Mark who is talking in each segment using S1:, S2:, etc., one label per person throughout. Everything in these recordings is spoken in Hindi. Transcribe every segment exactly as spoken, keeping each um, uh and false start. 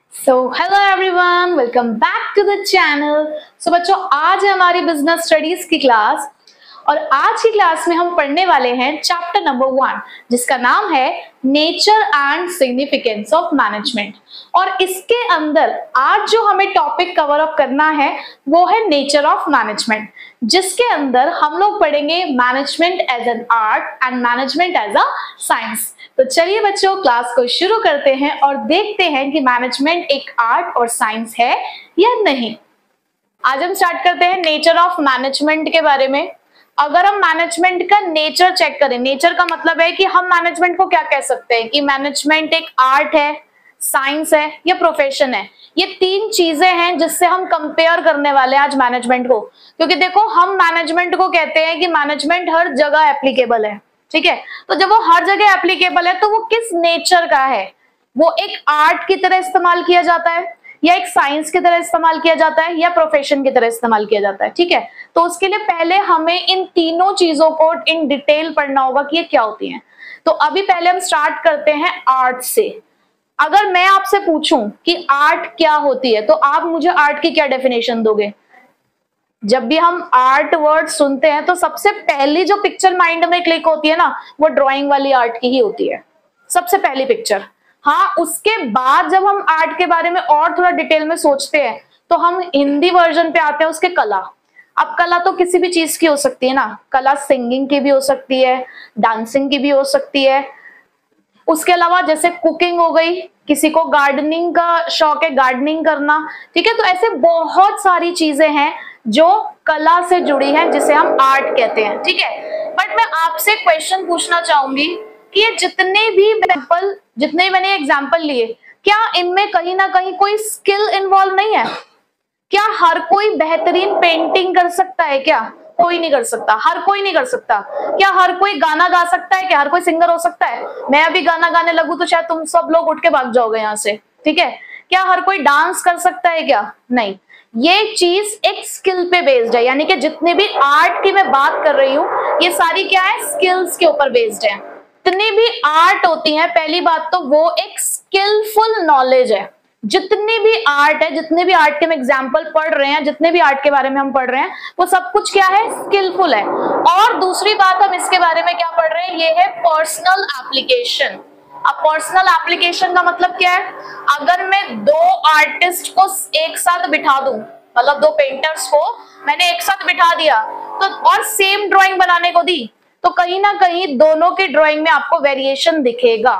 S1: So hello everyone, welcome back to the channel. So बच्चों, आज है हमारी बिजनेस स्टडीज की क्लास और आज की क्लास में हम पढ़ने वाले हैं चैप्टर नंबर वन, जिसका नाम है nature and significance of management. और इसके अंदर आज जो हमें टॉपिक कवर अप करना है वो है नेचर ऑफ मैनेजमेंट, जिसके अंदर हम लोग पढ़ेंगे management as an art and management as a science. तो चलिए बच्चों, क्लास को शुरू करते हैं और देखते हैं कि मैनेजमेंट एक आर्ट और साइंस है या नहीं। आज हम स्टार्ट करते हैं नेचर ऑफ मैनेजमेंट के बारे में। अगर हम मैनेजमेंट का नेचर चेक करें, नेचर का मतलब है कि हम मैनेजमेंट को क्या कह सकते हैं कि मैनेजमेंट एक आर्ट है, साइंस है या प्रोफेशन है। ये तीन चीजें हैं जिससे हम कंपेयर करने वाले हैं आज मैनेजमेंट को, क्योंकि देखो हम मैनेजमेंट को कहते हैं कि मैनेजमेंट हर जगह एप्लीकेबल है, ठीक है। तो जब वो हर जगह एप्लीकेबल है तो वो किस नेचर का है? वो एक आर्ट की तरह इस्तेमाल किया जाता है या एक साइंस की तरह इस्तेमाल किया जाता है या प्रोफेशन की तरह इस्तेमाल किया जाता है, ठीक है। तो उसके लिए पहले हमें इन तीनों चीजों को इन डिटेल पढ़ना होगा कि ये क्या होती हैं। तो अभी पहले हम स्टार्ट करते हैं आर्ट से। अगर मैं आपसे पूछूं कि आर्ट क्या होती है तो आप मुझे आर्ट की क्या डेफिनेशन दोगे? जब भी हम आर्ट वर्ड सुनते हैं तो सबसे पहली जो पिक्चर माइंड में क्लिक होती है ना, वो ड्राइंग वाली आर्ट की ही होती है, सबसे पहली पिक्चर। हाँ, उसके बाद जब हम आर्ट के बारे में और थोड़ा डिटेल में सोचते हैं तो हम हिंदी वर्जन पे आते हैं उसके कला। अब कला तो किसी भी चीज की हो सकती है ना, कला सिंगिंग की भी हो सकती है, डांसिंग की भी हो सकती है। उसके अलावा जैसे कुकिंग हो गई, किसी को गार्डनिंग का शौक है, गार्डनिंग करना, ठीक है। तो ऐसे बहुत सारी चीजें हैं जो कला से जुड़ी है जिसे हम आर्ट कहते हैं, ठीक है। बट मैं आपसे क्वेश्चन पूछना चाहूंगी कि ये जितने भी एग्जाम्पल जितने भी मैंने एग्जाम्पल लिए, क्या इनमें कहीं ना कहीं कोई स्किल इन्वॉल्व नहीं है? क्या हर कोई बेहतरीन पेंटिंग कर सकता है? क्या कोई नहीं कर सकता? हर कोई नहीं कर सकता। क्या हर कोई गाना गा सकता है? क्या हर कोई सिंगर हो सकता है? मैं अभी गाना गाने लगूं तो शायद तुम सब लोग उठ के भाग जाओगे यहाँ से, ठीक है। क्या हर कोई डांस कर सकता है? क्या नहीं। ये चीज एक स्किल पे बेस्ड है, यानी कि जितनी भी आर्ट की मैं बात कर रही हूँ ये सारी क्या है, स्किल्स के ऊपर बेस्ड है। जितनी भी आर्ट होती है, पहली बात तो वो एक स्किलफुल नॉलेज है। जितनी भी आर्ट है, जितने भी आर्ट के हम एग्जाम्पल पढ़ रहे हैं, जितने भी आर्ट के बारे में हम पढ़ रहे हैं, वो सब कुछ क्या है, स्किलफुल है। और दूसरी बात हम इसके बारे में क्या पढ़ रहे हैं, ये है पर्सनल एप्लीकेशन। अब पर्सनल एप्लीकेशन का मतलब क्या है? अगर मैं दो आर्टिस्ट को एक साथ बिठा दूं, मतलब दो पेंटर्स को मैंने एक साथ बिठा दिया तो और सेम ड्राइंग बनाने को दी, तो कहीं ना कहीं दोनों की ड्राइंग में आपको वेरिएशन दिखेगा।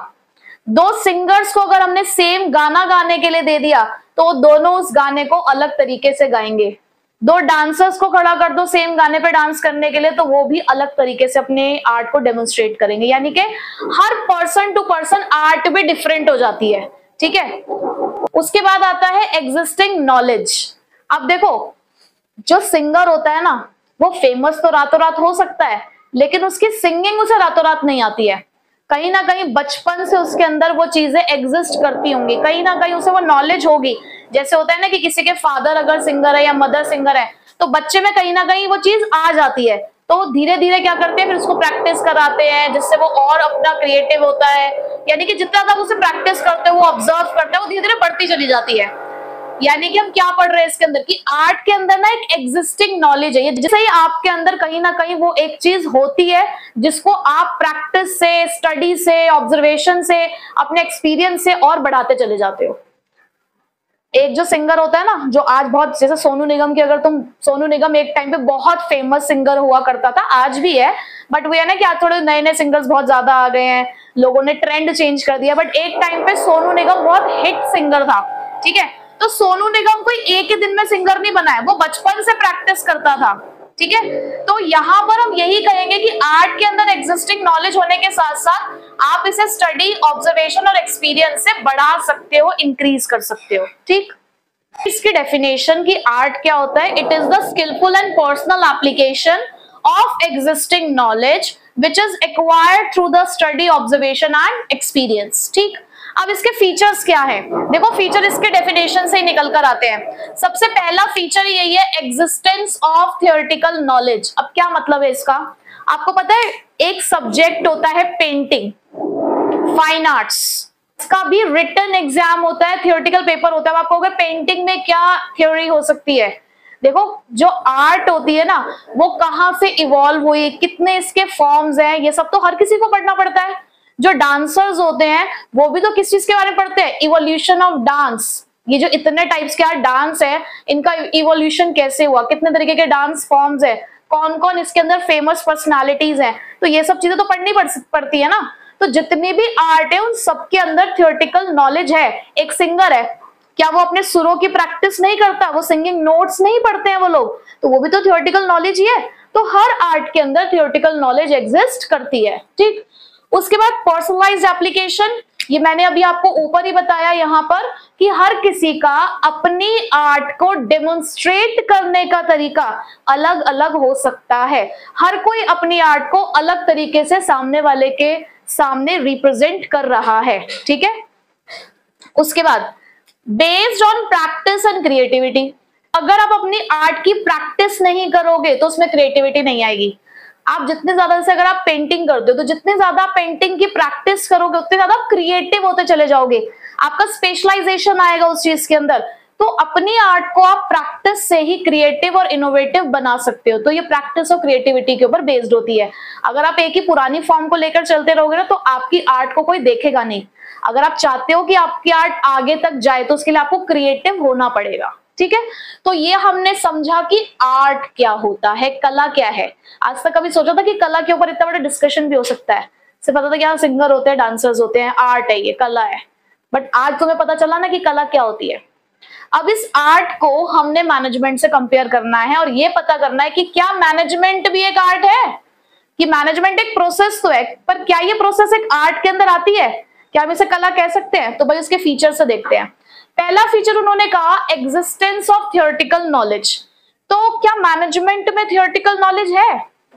S1: दो सिंगर्स को अगर हमने सेम गाना गाने के लिए दे दिया तो दोनों उस गाने को अलग तरीके से गाएंगे। दो डांसर्स को खड़ा कर दो सेम गाने पे डांस करने के लिए तो वो भी अलग तरीके से अपने आर्ट को डेमोन्स्ट्रेट करेंगे। यानी कि हर पर्सन टू पर्सन आर्ट भी डिफरेंट हो जाती है, ठीक है। उसके बाद आता है एग्जिस्टिंग नॉलेज। अब देखो, जो सिंगर होता है ना, वो फेमस तो रातों रात हो सकता है, लेकिन उसकी सिंगिंग उसे रातों रात नहीं आती है। कहीं ना कहीं बचपन से उसके अंदर वो चीजें एग्जिस्ट करती होंगी, कहीं ना कहीं उसे वो नॉलेज होगी। जैसे होता है ना कि किसी के फादर अगर सिंगर है या मदर सिंगर है तो बच्चे में कहीं ना कहीं वो चीज आ जाती है, तो धीरे धीरे क्या करते हैं, फिर उसको प्रैक्टिस कराते हैं जिससे वो और अपना क्रिएटिव होता है। यानी कि जितना ज्यादा उसे प्रैक्टिस करते हैं, वो ऑब्जर्व करते हैं, वो धीरे धीरे बढ़ती चली जाती है। यानी कि हम क्या पढ़ रहे हैं इसके अंदर कि आर्ट के अंदर ना एक एग्जिस्टिंग नॉलेज है, जिससे ही आपके अंदर कहीं ना कहीं वो एक चीज होती है जिसको आप प्रैक्टिस से, स्टडी से, ऑब्जर्वेशन से, अपने एक्सपीरियंस से और बढ़ाते चले जाते हो। एक जो सिंगर होता है ना, जो आज बहुत, जैसे सोनू निगम की, अगर तुम सोनू निगम एक टाइम पे बहुत फेमस सिंगर हुआ करता था, आज भी है, बट वो है ना कि आज थोड़े नए नए सिंगर्स बहुत ज्यादा आ गए हैं, लोगों ने ट्रेंड चेंज कर दिया। बट एक टाइम पे सोनू निगम बहुत हिट सिंगर था, ठीक है। तो सोनू निगम कोई एक ही दिन में सिंगर नहीं बना है, वो बचपन से प्रैक्टिस करता था, ठीक है। तो यहाँ पर हम यही कहेंगे कि आर्ट के अंदर एग्जिस्टिंग नॉलेज होने के साथ साथ आप इसे स्टडी, ऑब्जर्वेशन और एक्सपीरियंस से बढ़ा सकते हो, इंक्रीज कर सकते हो, ठीक। इसकी डेफिनेशन की आर्ट क्या होता है, it is the skilful and personal application of existing knowledge which is acquired through the study, observation and experience, ठीक। अब इसके फीचर्स क्या है, देखो फीचर इसके डेफिनेशन से ही निकल कर आते हैं। सबसे पहला फीचर यही है, एग्जिस्टेंस ऑफ थियोरेटिकल नॉलेज। अब क्या मतलब है इसका, आपको पता है एक सब्जेक्ट होता है पेंटिंग, फाइन आर्ट्स, इसका भी रिटन एग्जाम होता है, थियोरेटिकल पेपर होता है। आप कहोगे पेंटिंग में क्या थ्योरी हो सकती है? देखो जो आर्ट होती है ना वो कहाँ से इवॉल्व हुई, कितने इसके फॉर्म्स हैं, ये सब तो हर किसी को पढ़ना पड़ता है। जो डांसर्स होते हैं वो भी तो किस चीज के बारे में पढ़ते हैं? Evolution of dance. ये जो इतने टाइप्स के डांस है इनका इवोल्यूशन कैसे हुआ, कितने तरीके के डांस फॉर्म्स है, कौन कौन इसके अंदर फेमस पर्सनालिटीज हैं, तो ये सब चीजें तो पढ़नी पड़, पड़ती है ना। तो जितनी भी आर्ट है उन सबके अंदर थियोरेटिकल नॉलेज है। एक सिंगर है, क्या वो अपने सुरों की प्रैक्टिस नहीं करता? वो सिंगिंग नोट्स नहीं पढ़ते हैं वो लोग? तो वो भी तो थियोरेटिकल नॉलेज ही है। तो हर आर्ट के अंदर थियोरेटिकल नॉलेज एग्जिस्ट करती है, ठीक। उसके बाद पर्सनलाइज्ड एप्लीकेशन, ये मैंने अभी आपको ऊपर ही बताया यहाँ पर कि हर किसी का अपनी आर्ट को डेमोन्स्ट्रेट करने का तरीका अलग अलग हो सकता है। हर कोई अपनी आर्ट को अलग तरीके से सामने वाले के सामने रिप्रेजेंट कर रहा है, ठीक है। उसके बाद based on practice and creativity, अगर आप अपनी आर्ट की प्रैक्टिस नहीं करोगे तो उसमें क्रिएटिविटी नहीं आएगी। आप जितने ज्यादा से अगर आप पेंटिंग करते हो तो जितने ज्यादा आप पेंटिंग की प्रैक्टिस करोगे उतने ज्यादा आप क्रिएटिव होते चले जाओगे, आपका स्पेशलाइजेशन आएगा उस चीज के अंदर। तो अपनी आर्ट को आप प्रैक्टिस से ही क्रिएटिव और इनोवेटिव बना सकते हो। तो ये प्रैक्टिस और क्रिएटिविटी के ऊपर बेस्ड होती है। अगर आप एक ही पुरानी फॉर्म को लेकर चलते रहोगे ना तो आपकी आर्ट को कोई देखेगा नहीं। अगर आप चाहते हो कि आपकी आर्ट आगे तक जाए तो उसके लिए आपको क्रिएटिव होना पड़ेगा, ठीक है। तो ये हमने समझा कि आर्ट क्या होता है, कला क्या है। आज तक कभी सोचा था कि कला के ऊपर इतना बड़ा डिस्कशन भी हो सकता है? सिर्फ पता था कि हाँ सिंगर होते हैं, डांसर्स होते हैं, आर्ट है, ये कला है। बट आज तुम्हें पता चला ना कि कला क्या होती है। अब इस आर्ट को हमने मैनेजमेंट से कंपेयर करना है और ये पता करना है कि क्या मैनेजमेंट भी एक आर्ट है। कि मैनेजमेंट एक प्रोसेस तो है, पर क्या ये प्रोसेस एक आर्ट के अंदर आती है? क्या हम इसे कला कह सकते हैं? तो भाई उसके फीचर से देखते हैं। पहला फीचर उन्होंने कहा एग्जिस्टेंस ऑफ थियोरेटिकल नॉलेज। तो क्या मैनेजमेंट में थियोरेटिकल नॉलेज है?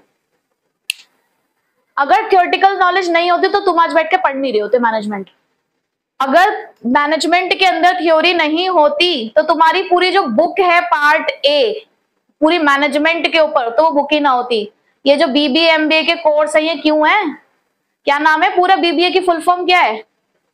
S1: अगर थियोरेटिकल नॉलेज नहीं होती तो तुम आज बैठ के पढ़ नहीं रहे होते मैनेजमेंट। अगर मैनेजमेंट के अंदर थ्योरी नहीं होती तो तुम्हारी पूरी जो बुक है पार्ट ए पूरी मैनेजमेंट के ऊपर, तो वो बुक ही ना होती। ये जो बीबीए एमबीए के कोर्स है ये क्यों है? क्या नाम है पूरा बीबीए की फुल फॉर्म क्या है?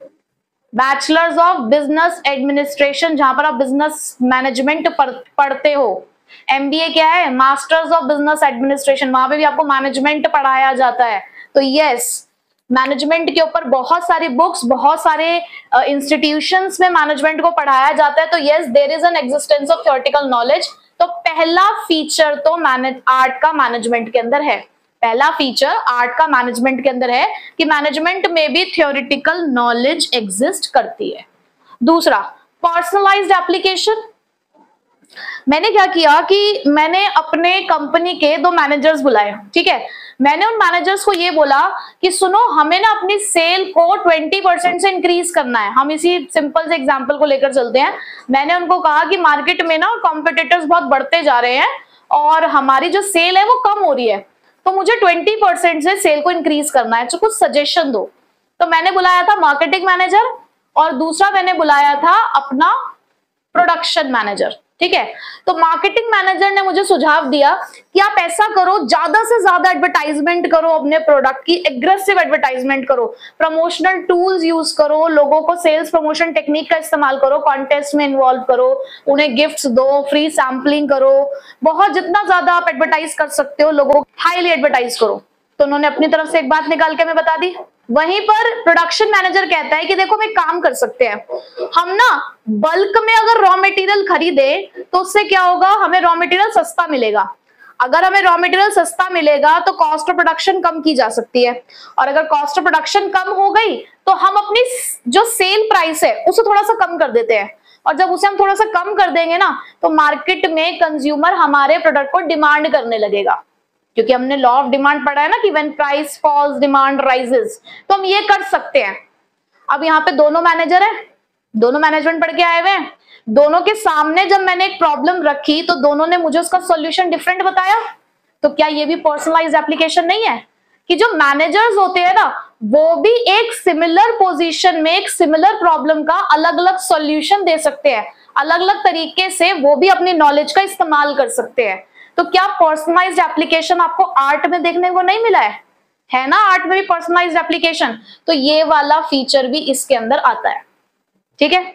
S1: बैचलर्स ऑफ बिजनेस एडमिनिस्ट्रेशन, जहां पर आप बिजनेस मैनेजमेंट पढ़ते हो। एमबीए क्या है? मास्टर्स ऑफ बिजनेस एडमिनिस्ट्रेशन, वहां पे भी आपको मैनेजमेंट पढ़ाया जाता है। तो यस, मैनेजमेंट के ऊपर बहुत सारी बुक्स, बहुत सारे इंस्टीट्यूशंस uh, में मैनेजमेंट को पढ़ाया जाता है। तो yes, there is an existence of theoretical knowledge. तो पहला फीचर तो मैनेज आर्ट का मैनेजमेंट के अंदर है। पहला फीचर आर्ट का मैनेजमेंट के अंदर है कि मैनेजमेंट में भी थियोरेटिकल नॉलेज एग्जिस्ट करती है। दूसरा, पर्सनलाइज्ड एप्लीकेशन। मैंने क्या किया कि मैंने अपने कंपनी के दो मैनेजर्स बुलाए, ठीक है। मैंने उन मैनेजर्स को ये बोला कि सुनो, हमें ना अपनी सेल को बीस परसेंट से इंक्रीज करना है। हम इसी सिंपल से एग्जांपल को लेकर चलते हैं। मैंने उनको कहा कि मार्केट में ना कॉम्पिटिटर्स बहुत बढ़ते जा रहे हैं और हमारी जो सेल है वो कम हो रही है, तो मुझे बीस परसेंट से सेल को इंक्रीज करना है, तो कुछ सजेशन दो। तो मैंने बुलाया था मार्केटिंग मैनेजर और दूसरा मैंने बुलाया था अपना प्रोडक्शन मैनेजर, ठीक है। तो मार्केटिंग मैनेजर ने मुझे सुझाव दिया कि आप ऐसा करो, ज्यादा से ज्यादा एडवर्टाइजमेंट करो अपने प्रोडक्ट की, एग्रेसिव एडवर्टाइजमेंट करो, प्रमोशनल टूल्स यूज करो, लोगों को सेल्स प्रमोशन टेक्निक का इस्तेमाल करो, कॉन्टेस्ट में इन्वॉल्व करो, उन्हें गिफ्ट्स दो, फ्री सैम्पलिंग करो, बहुत जितना ज्यादा आप एडवर्टाइज कर सकते हो लोगों को हाईली एडवर्टाइज करो। तो उन्होंने अपनी तरफ से एक बात निकाल के हमें बता दी। वहीं पर प्रोडक्शन मैनेजर कहता है कि देखो हम एक काम कर सकते हैं, हम ना बल्क में अगर रॉ मटेरियल खरीदे तो उससे क्या होगा, हमें रॉ मटेरियल सस्ता मिलेगा। अगर हमें रॉ मटेरियल सस्ता मिलेगा तो कॉस्ट ऑफ प्रोडक्शन कम की जा सकती है, और अगर कॉस्ट ऑफ प्रोडक्शन कम हो गई तो हम अपनी जो सेल प्राइस है उसे थोड़ा सा कम कर देते हैं, और जब उसे हम थोड़ा सा कम कर देंगे ना तो मार्केट में कंज्यूमर हमारे प्रोडक्ट को डिमांड करने लगेगा, क्योंकि हमने लॉ ऑफ डिमांड पढ़ा है ना कि when price falls demand rises. तो हम ये कर सकते हैं। अब यहाँ पे दोनों मैनेजर हैं, दोनों मैनेजमेंट पढ़ के आए हुए हैं, दोनों के सामने जब मैंने एक प्रॉब्लम रखी तो दोनों ने मुझे उसका सॉल्यूशन डिफरेंट बताया। तो क्या ये भी पर्सनलाइज्ड एप्लीकेशन नहीं है कि जो मैनेजर्स होते हैं ना वो भी एक सिमिलर पोजीशन में एक सिमिलर प्रॉब्लम का अलग अलग सॉल्यूशन दे सकते हैं, अलग अलग तरीके से वो भी अपनी नॉलेज का इस्तेमाल कर सकते हैं। तो क्या पर्सनलाइज्ड एप्लीकेशन आपको आर्ट में देखने को नहीं मिला है? है ना, आर्ट में भी पर्सनलाइज्ड एप्लीकेशन, तो ये वाला फीचर भी इसके अंदर आता है, ठीक है।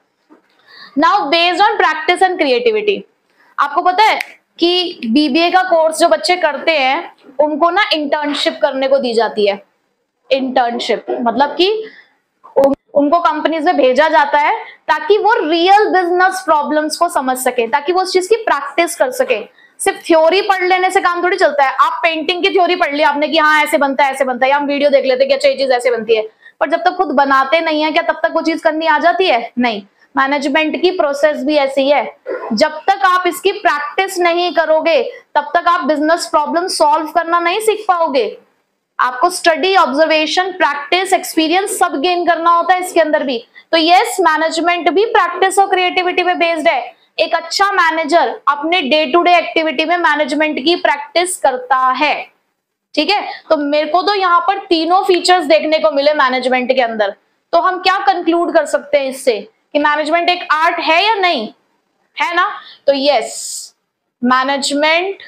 S1: Now based on practice and creativity, आपको पता है कि बीबीए का कोर्स जो बच्चे करते हैं उनको ना इंटर्नशिप करने को दी जाती है। इंटर्नशिप मतलब कि उन, उनको कंपनीज में भेजा जाता है ताकि वो रियल बिजनेस प्रॉब्लम्स को समझ सके, ताकि वो उस चीज की प्रैक्टिस कर सके। सिर्फ थ्योरी पढ़ लेने से काम थोड़ी चलता है। आप पेंटिंग की थ्योरी पढ़ ली आपने कि हाँ ऐसे बनता है ऐसे बनता है, या हम वीडियो देख लेते हैं कि अच्छा ये चीज ऐसे बनती है, पर जब तक खुद बनाते नहीं है क्या तब तक वो चीज करनी आ जाती है? नहीं। मैनेजमेंट की प्रोसेस भी ऐसी है, जब तक आप इसकी प्रैक्टिस नहीं करोगे तब तक आप बिजनेस प्रॉब्लम सॉल्व करना नहीं सीख पाओगे। आपको स्टडी, ऑब्जर्वेशन, प्रैक्टिस, एक्सपीरियंस सब गेन करना होता है इसके अंदर भी। तो यस, मैनेजमेंट भी प्रैक्टिस और क्रिएटिविटी पे बेस्ड है। एक अच्छा मैनेजर अपने डे टू डे एक्टिविटी में मैनेजमेंट की प्रैक्टिस करता है, ठीक है। तो मेरे को तो यहाँ पर तीनों फीचर्स देखने को मिले मैनेजमेंट के अंदर। तो हम क्या कंक्लूड कर सकते हैं इससे कि मैनेजमेंट एक आर्ट है या नहीं, है ना? तो yes, management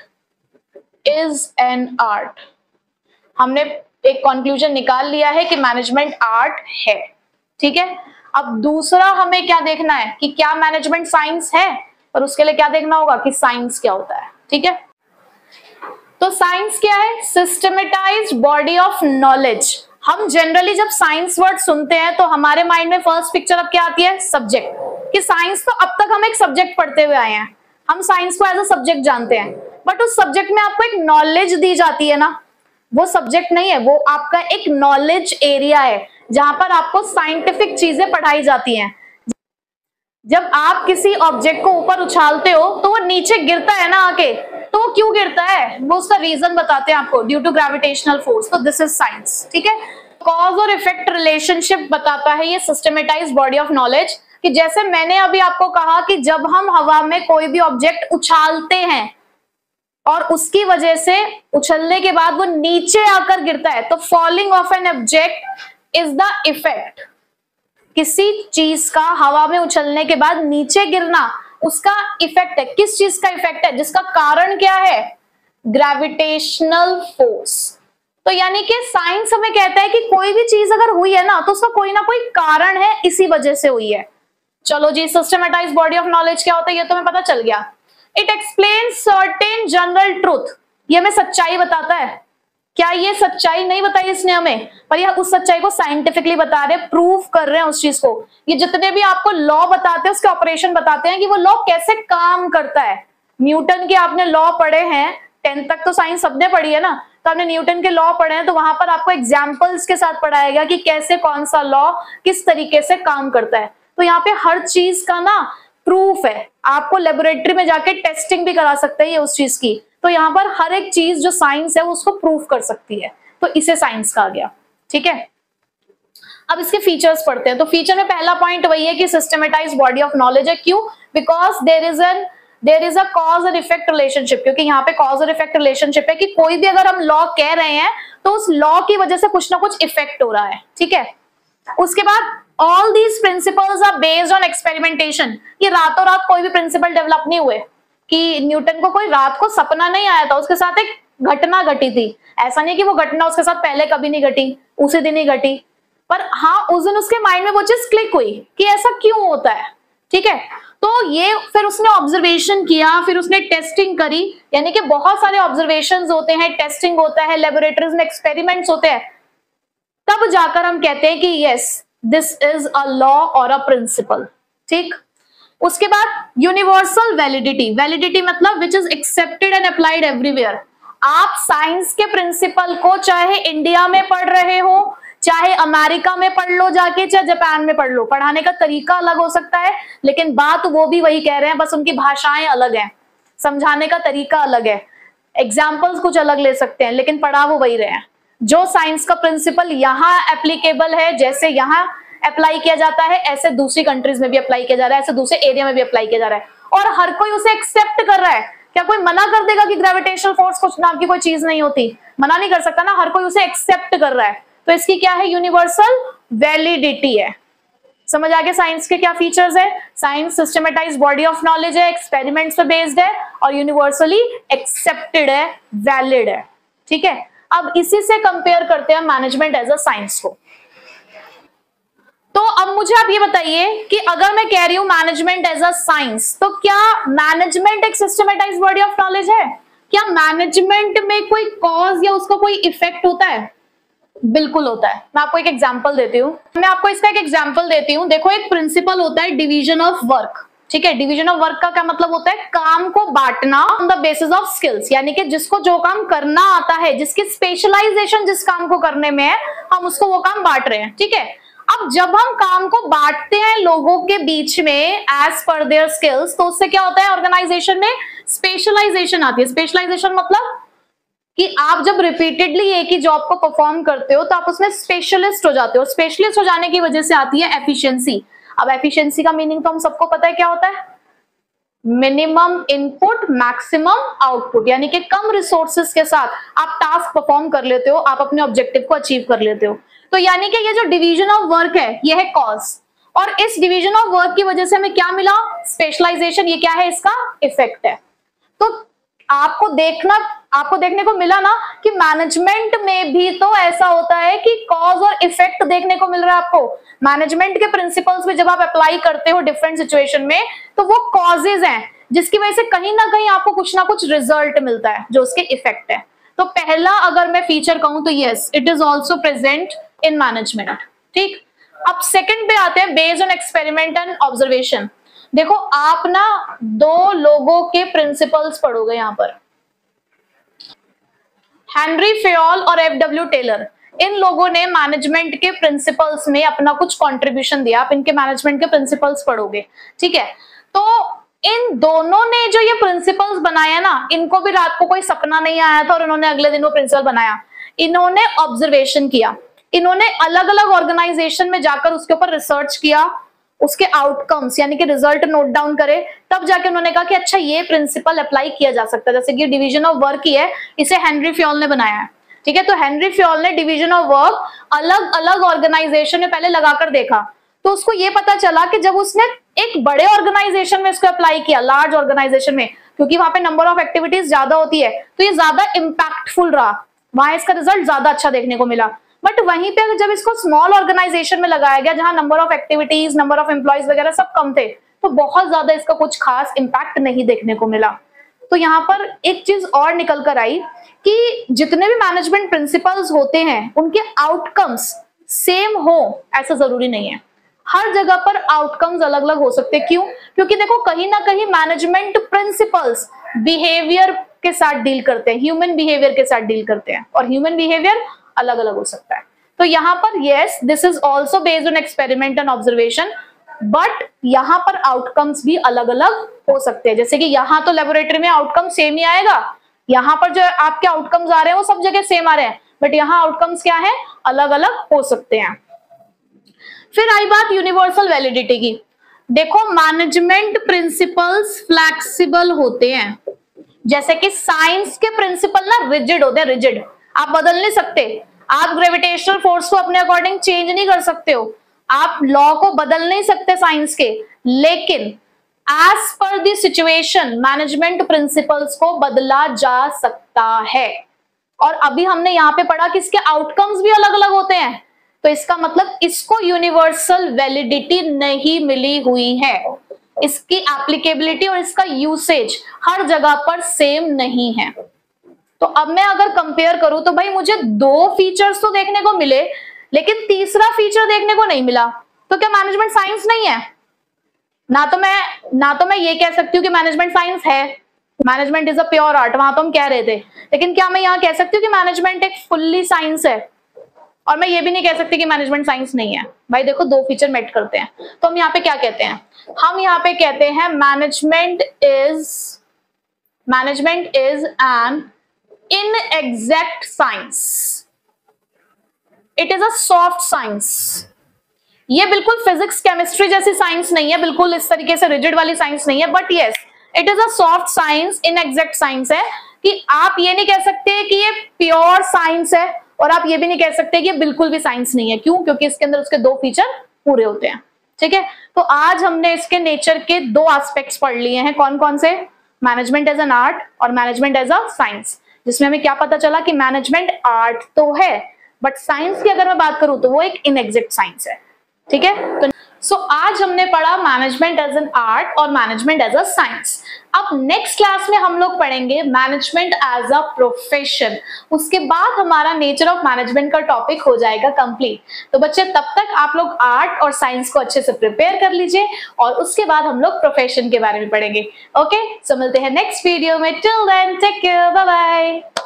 S1: is an art. हमने एक कंक्लूजन निकाल लिया है कि मैनेजमेंट आर्ट है, ठीक है। अब दूसरा हमें क्या देखना है कि क्या मैनेजमेंट साइंस है, और उसके लिए क्या देखना होगा कि साइंस क्या होता है, ठीक है। तो साइंस क्या है? Systematized body of knowledge. हम जनरली जब साइंस वर्ड सुनते हैं तो हमारे माइंड में फर्स्ट पिक्चर अब क्या आती है? सब्जेक्ट। कि साइंस तो अब तक हम एक सब्जेक्ट पढ़ते हुए आए हैं, हम साइंस को एज अ सब्जेक्ट जानते हैं, बट उस सब्जेक्ट में आपको एक नॉलेज दी जाती है ना, वो सब्जेक्ट नहीं है, वो आपका एक नॉलेज एरिया है जहां पर आपको साइंटिफिक चीजें पढ़ाई जाती हैं। जब आप किसी ऑब्जेक्ट को ऊपर उछालते हो तो वो नीचे गिरता है ना आके, तो वो क्यों गिरता है वो उसका रीजन बताते हैं आपको, ड्यू टू ग्रेविटेशनल फोर्स। तो दिस इज साइंस, ठीक है। कॉज और इफेक्ट रिलेशनशिप बताता है ये सिस्टमेटाइज्ड बॉडी ऑफ नॉलेज, कि जैसे मैंने अभी आपको कहा कि जब हम हवा में कोई भी ऑब्जेक्ट उछालते हैं और उसकी वजह से उछलने के बाद वो नीचे आकर गिरता है, तो falling of an object is the effect. किसी चीज का हवा में उछलने के बाद नीचे गिरना उसका इफेक्ट है। किस चीज का इफेक्ट है? जिसका कारण क्या है? Gravitational force. तो यानी कि साइंस हमें कहता है कि कोई भी चीज अगर हुई है ना तो उसका कोई ना कोई कारण है, इसी वजह से हुई है। चलो जी, सिस्टमेटाइज्ड बॉडी ऑफ नॉलेज क्या होता है ये तो हमें पता चल गया। It explains certain general truth. ये हमें सच्चाई बताता है। क्या ये सच्चाई नहीं बताई इसने हमें, पर यह उस सच्चाई को साइंटिफिकली बता रहे, प्रूव कर रहे हैं उस चीज को। ये जितने भी आपको लॉ बताते हैं उसके ऑपरेशन बताते हैं कि वो लॉ कैसे काम करता है। न्यूटन के आपने लॉ पढ़े हैं, टेंथ तक तो साइंस सबने पढ़ी है ना, तो आपने न्यूटन के लॉ पढ़े हैं, तो वहां पर आपको एग्जाम्पल्स के साथ पढ़ाएगा कि कैसे कौन सा लॉ किस तरीके से काम करता है। तो यहाँ पे हर चीज का ना प्रूफ है, आपको लेबोरेटरी में जाके टेस्टिंग भी करा सकते हैं ये उस चीज की। तो यहाँ पर हर एक चीज जो साइंस है वो उसको प्रूफ कर सकती है, तो इसे साइंस कहा गया, ठीक है। अब इसके फीचर्स पढ़ते हैं। तो फीचर में पहला पॉइंट वही है कि सिस्टमेटाइज्ड बॉडी ऑफ नॉलेज है। क्यों? Because there is an there is a cause और इफेक्ट रिलेशनशिप। क्योंकि यहाँ पे कॉज और इफेक्ट रिलेशनशिप है कि कोई भी अगर हम लॉ कह रहे हैं तो उस लॉ की वजह से कुछ ना कुछ इफेक्ट हो रहा है, ठीक है। उसके बाद all these principles are based on experimentation. ये रातों रात कोई भी प्रिंसिपल डेवलप नहीं हुए, कि न्यूटन को कोई रात को सपना नहीं आया था, उसके साथ एक घटना घटी थी। ऐसा नहीं कि वो घटना उसके साथ पहले कभी नहीं घटी, उसी दिन ही घटी, पर हाँ उस दिन उसके माइंड में वो चीज क्लिक हुई कि ऐसा क्यों होता है, ठीक है। तो ये फिर उसने ऑब्जर्वेशन किया, फिर उसने टेस्टिंग करी, यानी कि बहुत सारे ऑब्जर्वेशंस होते हैं, टेस्टिंग होता है, लेबोरेटरीज में एक्सपेरिमेंट्स होते हैं, तब जाकर हम कहते हैं कि yes this is a law और अ प्रिंसिपल, ठीक। उसके बाद यूनिवर्सल वैलिडिटी। वैलिडिटी मतलब which is accepted and applied everywhere. आप साइंस के प्रिंसिपल को चाहे इंडिया में पढ़ रहे हो, चाहे अमेरिका में पढ़ लो जाके, चाहे जापान में पढ़ लो, पढ़ाने का तरीका अलग हो सकता है लेकिन बात वो भी वही कह रहे हैं, बस उनकी भाषाएं अलग हैं, समझाने का तरीका अलग है, एग्जाम्पल्स कुछ अलग ले सकते हैं, लेकिन पढ़ा वो वही रहे हैं। जो साइंस का प्रिंसिपल यहाँ एप्लीकेबल है, जैसे यहाँ अप्लाई किया जाता है ऐसे दूसरी कंट्रीज में भी अप्लाई किया जा रहा है, ऐसे दूसरे एरिया में भी अप्लाई किया जा रहा है, और हर कोई उसे एक्सेप्ट कर रहा है। क्या कोई मना कर देगा कि ग्रेविटेशनल फोर्स कुछ नाम की कोई चीज नहीं होती? मना नहीं कर सकता ना, हर कोई उसे एक्सेप्ट कर रहा है। तो इसकी क्या है? यूनिवर्सल वैलिडिटी है। समझ आ गया साइंस के क्या फीचर्स है? Science systematized body of knowledge है, एक्सपेरिमेंट्स पे बेस्ड है और यूनिवर्सली एक्सेप्टेड है, वैलिड है, ठीक है। अब इसी से कंपेयर करते हैं मैनेजमेंट एज अ साइंस को। तो अब मुझे आप ये बताइए कि अगर मैं कह रही हूं मैनेजमेंट एज अ साइंस, तो क्या मैनेजमेंट एक सिस्टमेटाइज्ड बॉडी ऑफ नॉलेज है? क्या मैनेजमेंट में कोई कॉज या उसका कोई इफेक्ट होता है? बिल्कुल होता है। मैं आपको एक एग्जांपल देती हूँ मैं आपको इसका एक एग्जांपल देती हूँ देखो, एक प्रिंसिपल होता है डिवीजन ऑफ वर्क, ठीक है। डिवीजन ऑफ वर्क का क्या मतलब होता है? काम को बांटना on the basis of skills, यानी कि जिसको जो काम करना आता है, जिसकी स्पेशलाइजेशन जिस काम को करने में है, हम उसको वो काम बांट रहे हैं, ठीक है। अब जब हम काम को बांटते हैं लोगों के बीच में एज पर देयर स्किल्स, तो उससे क्या होता है? ऑर्गेनाइजेशन में स्पेशलाइजेशन आती है। स्पेशलाइजेशन मतलब कि आप जब रिपीटेडली एक ही जॉब को परफॉर्म करते हो तो आप उसमें स्पेशलिस्ट हो जाते हो। स्पेशलिस्ट हो जाने की वजह से आती है एफिशिएंसी। अब एफिशिएंसी का मीनिंग तो हम सबको पता है क्या होता है? मिनिमम इनपुट मैक्सिमम आउटपुट, यानी कि कम रिसोर्सेस के साथ आप टास्क परफॉर्म कर लेते हो, आप अपने ऑब्जेक्टिव को अचीव कर लेते हो। तो यानी कि ये जो डिवीजन ऑफ वर्क है, ये है कॉज, और इस डिवीजन ऑफ वर्क की वजह से हमें क्या मिला? स्पेशलाइजेशन। ये क्या है? इसका इफेक्ट है। तो आपको देखना आपको देखने को मिला ना कि मैनेजमेंट में भी तो ऐसा होता है कि कॉज और इफेक्ट देखने को मिल रहा है आपको। मैनेजमेंट के प्रिंसिपल्स भी जब आप अप्लाई करते हो डिफरेंट सिचुएशन में, तो वो कॉजेज हैं जिसकी वजह से कहीं ना कहीं आपको कुछ ना कुछ रिजल्ट मिलता है जो उसके इफेक्ट है। तो पहला अगर मैं फीचर कहूं तो yes, it is also present in management, ठीक। अब सेकंड पे आते हैं, based on experiment and observation. देखो आप ना दो लोगों के प्रिंसिपल्स पढ़ोगे यहां पर, हेनरी फेयोल और एफ डब्ल्यू टेलर। इन लोगों ने मैनेजमेंट के प्रिंसिपल्स में अपना कुछ कंट्रीब्यूशन दिया। आप इनके मैनेजमेंट के प्रिंसिपल्स पढ़ोगे, ठीक है। तो इन दोनों ने जो ये प्रिंसिपल्स बनाया ना, इनको भी रात को कोई सपना नहीं आया था और इन्होंने अगले दिन वो प्रिंसिपल बनाया। इन्होंने ऑब्जर्वेशन किया, इन्होंने अलग अलग ऑर्गेनाइजेशन में जाकर उसके ऊपर रिसर्च किया, उसके आउटकम्स यानी कि रिजल्ट नोट डाउन करे, तब जाके उन्होंने कहा कि अच्छा ये प्रिंसिपल अप्लाई किया जा सकता है। जैसे कि डिवीजन ऑफ वर्क ही है, इसे हेनरी फेयोल ने बनाया है, ठीक है। तो हेनरी फेयोल ने डिवीजन ऑफ वर्क अलग अलग ऑर्गेनाइजेशन में पहले लगाकर देखा, तो उसको ये पता चला कि जब उसने एक बड़े ऑर्गेनाइजेशन में इसको अप्लाई किया, लार्ज ऑर्गेनाइजेशन में, क्योंकि वहां पे नंबर ऑफ एक्टिविटीज ज्यादा होती है, तो ये ज्यादा इंपैक्टफुल रहा, वहां इसका रिजल्ट ज्यादा अच्छा देखने को मिला। बट वहीं पे जब इसको स्मॉल ऑर्गेनाइजेशन में लगाया गया, जहां number of activities, number of employees वगैरह सब कम थे, तो बहुत ज्यादा इसका कुछ खास इंपैक्ट नहीं देखने को मिला। तो यहाँ पर एक चीज और निकल कर आई कि जितने भी मैनेजमेंट प्रिंसिपल्स होते हैं, उनके आउटकम्स सेम हो ऐसा जरूरी नहीं है। हर जगह पर आउटकम्स अलग अलग हो सकते हैं। क्यों? क्योंकि देखो कहीं ना कहीं मैनेजमेंट प्रिंसिपल्स बिहेवियर के साथ डील करते हैं, ह्यूमन बिहेवियर के साथ डील करते हैं, और ह्यूमन बिहेवियर अलग अलग हो सकता है। तो यहाँ पर yes, this is also based on experiment and observation, but यहाँ पर आउटकम्स भी अलग अलग हो सकते हैं। जैसे कि यहाँ तो लेबोरेटरी में आउटकम सेम ही आएगा, यहाँ पर जो आपके आउटकम्स आ रहे हैं वो सब जगह सेम आ रहे हैं, बट यहाँ आउटकम्स क्या है? अलग अलग हो सकते हैं। फिर आई बात यूनिवर्सल वैलिडिटी की। देखो मैनेजमेंट प्रिंसिपल्स फ्लेक्सिबल होते हैं, जैसे कि साइंस के प्रिंसिपल ना रिजिड होते हैं, रिजिड, आप बदल नहीं सकते। आप ग्रेविटेशनल फोर्स को अपने अकॉर्डिंग चेंज नहीं कर सकते हो, आप लॉ को बदल नहीं सकते साइंस के, लेकिन as per the situation management principles को बदला जा सकता है। और अभी हमने यहाँ पे पढ़ा कि इसके आउटकम्स भी अलग अलग होते हैं, तो इसका मतलब इसको यूनिवर्सल वैलिडिटी नहीं मिली हुई है, इसकी एप्लीकेबिलिटी और इसका यूसेज हर जगह पर सेम नहीं है। तो अब मैं अगर कंपेयर करूं तो भाई मुझे दो फीचर्स तो देखने को मिले, लेकिन तीसरा फीचर देखने को नहीं मिला, तो क्या मैनेजमेंट साइंस नहीं है? ना तो मैं ना तो मैं ये कह सकती हूँ कि मैनेजमेंट साइंस है, management is a pure art, वहां तो हम कह रहे थे, लेकिन क्या मैं यहाँ कह सकती हूँ कि मैनेजमेंट एक फुल्ली साइंस है? और मैं ये भी नहीं कह सकती कि मैनेजमेंट साइंस नहीं है। भाई देखो दो फीचर मेट करते हैं, तो हम यहाँ पे क्या कहते हैं? हम यहाँ पे कहते हैं management is management is an inexact science, it is a soft science। ये बिल्कुल फिजिक्स केमिस्ट्री जैसी साइंस नहीं है, बिल्कुल इस तरीके से रिजिड वाली साइंस नहीं है, but yes it is a soft science, inexact science है कि आप ये नहीं कह सकते कि ये प्योर साइंस है, और आप ये भी नहीं कह सकते कि ये बिल्कुल भी साइंस नहीं है। क्यों? क्योंकि इसके अंदर उसके दो फीचर पूरे होते हैं, ठीक है। तो आज हमने इसके नेचर के दो एस्पेक्ट्स पढ़ लिए हैं, कौन कौन से? मैनेजमेंट एज एन आर्ट और मैनेजमेंट एज अ साइंस। जिसमें हमें क्या पता चला कि मैनेजमेंट आर्ट तो है, बट साइंस की अगर मैं बात करूं तो वो एक इनएग्जैक्ट साइंस है। ठीक है, तो सो so, आज हमने पढ़ा मैनेजमेंट एज एन आर्ट और मैनेजमेंट एज अ साइंस। अब नेक्स्ट क्लास में हम लोग पढ़ेंगे मैनेजमेंट एज अ प्रोफेशन। उसके बाद हमारा नेचर ऑफ मैनेजमेंट का टॉपिक हो जाएगा कंप्लीट। तो बच्चे तब तक आप लोग आर्ट और साइंस को अच्छे से प्रिपेयर कर लीजिए और उसके बाद हम लोग प्रोफेशन के बारे में पढ़ेंगे। ओके, सो मिलते हैं नेक्स्ट वीडियो में। Till then take care, bye bye.